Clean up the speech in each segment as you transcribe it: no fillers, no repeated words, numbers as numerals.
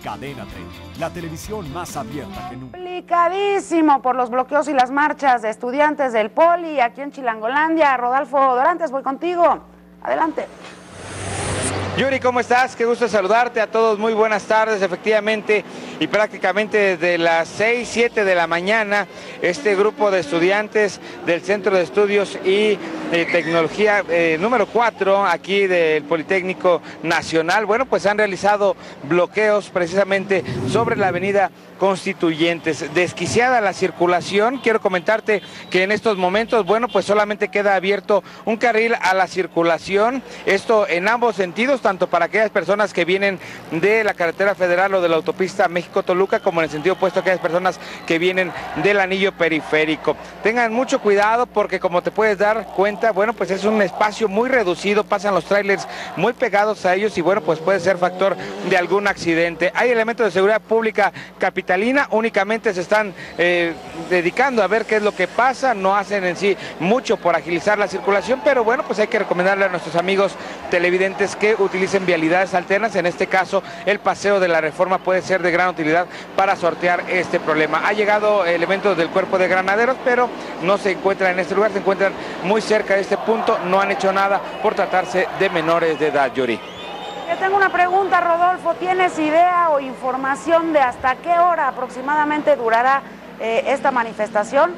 Cadena 30, la televisión más abierta que nunca. Complicadísimo por los bloqueos y las marchas de estudiantes del Poli aquí en Chilangolandia. Rodolfo Dorantes, voy contigo. Adelante. Yuri, ¿cómo estás? Qué gusto saludarte a todos, muy buenas tardes, efectivamente, y prácticamente desde las 6, 7 de la mañana, este grupo de estudiantes del Centro de Estudios y Tecnología número 4, aquí del Politécnico Nacional, bueno, pues han realizado bloqueos precisamente sobre la avenida Constituyentes. Desquiciada la circulación, quiero comentarte que en estos momentos, bueno, pues solamente queda abierto un carril a la circulación, esto en ambos sentidos, tanto para aquellas personas que vienen de la carretera federal o de la autopista México-Toluca, como en el sentido opuesto a aquellas personas que vienen del anillo periférico. Tengan mucho cuidado porque, como te puedes dar cuenta, bueno, pues es un espacio muy reducido, pasan los trailers muy pegados a ellos y bueno, pues puede ser factor de algún accidente. Hay elementos de seguridad pública capitalina, únicamente se están dedicando a ver qué es lo que pasa, no hacen en sí mucho por agilizar la circulación, pero bueno, pues hay que recomendarle a nuestros amigos televidentes que utilicen vialidades alternas. En este caso, el Paseo de la Reforma puede ser de gran utilidad para sortear este problema. Ha llegado elementos del Cuerpo de Granaderos, pero no se encuentran en este lugar, se encuentran muy cerca de este punto, no han hecho nada por tratarse de menores de edad, Yuri. Yo tengo una pregunta, Rodolfo. ¿Tienes idea o información de hasta qué hora aproximadamente durará esta manifestación?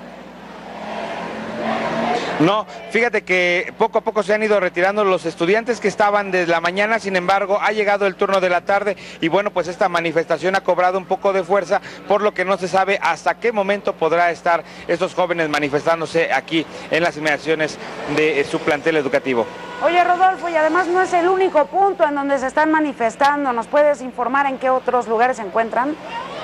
No, fíjate que poco a poco se han ido retirando los estudiantes que estaban desde la mañana, sin embargo, ha llegado el turno de la tarde y bueno, pues esta manifestación ha cobrado un poco de fuerza, por lo que no se sabe hasta qué momento podrá estar estos jóvenes manifestándose aquí en las inmediaciones de su plantel educativo. Oye, Rodolfo, y además no es el único punto en donde se están manifestando. ¿Nos puedes informar en qué otros lugares se encuentran?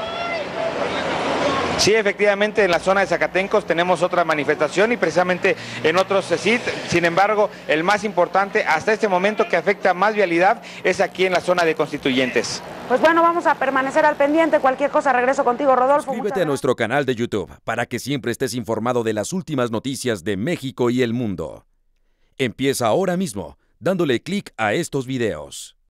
Sí, efectivamente, en la zona de Zacatencos tenemos otra manifestación y precisamente en otros CECIT. Sin embargo, el más importante hasta este momento que afecta más vialidad es aquí en la zona de Constituyentes. Pues bueno, vamos a permanecer al pendiente. Cualquier cosa, regreso contigo, Rodolfo. Suscríbete a nuestro canal de YouTube para que siempre estés informado de las últimas noticias de México y el mundo. Empieza ahora mismo dándole clic a estos videos.